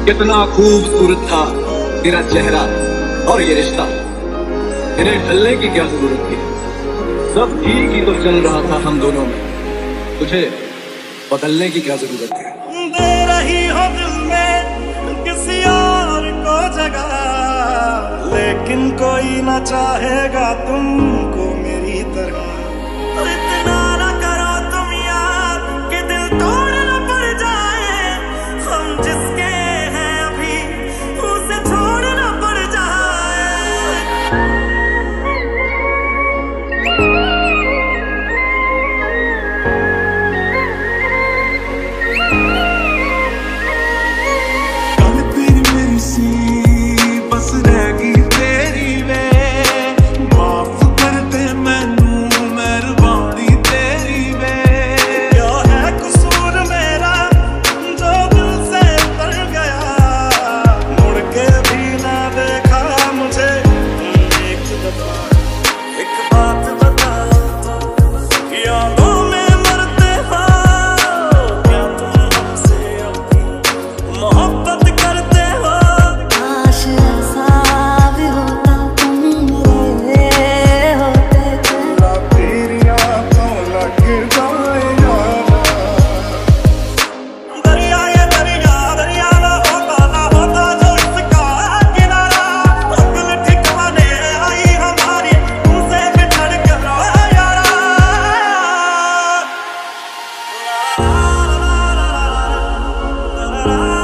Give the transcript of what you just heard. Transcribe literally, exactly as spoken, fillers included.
कितना खूबसूरत था तेरा चेहरा और ये रिश्ता, इन्हें ढलने की क्या जरूरत थी। सब ठीक ही तो चल रहा था हम दोनों में, तुझे बदलने की क्या जरूरत है। दे रही हो दिल में किसी और को जगह, लेकिन कोई ना चाहेगा तुमको मेरी तरह। इतना ना करो तुम यार कि दिल तोड़ ना पड़ जाए, हम जिसके हैं अभी उसे छोड़ना पड़ जाए। कल तेरी मेरी सी बस रहेगी तेरी वे, माफ कर दे मैनू मेहरबानी तेरी वे। क्या है कसूर मेरा जो दिल से उतर गया, मुड़ के भी ना देखा मुझे एक दफा। एक बात बताओ तो, यादों में मरते हो क्या तुम हमसे अपनी मोहब्बत करते हो। काश ऐसा भी होता तुम मेरे होते थे। तेरी आंखों लग जाए यारा, दरिया ये दरिया दरिया ना होता ना होता जो इसका किनारा। अकल ठिकाने आई हमारी तुमसे बिछड़ के रोया यारा। ला ला ला ला ला ला ला ला ला ला।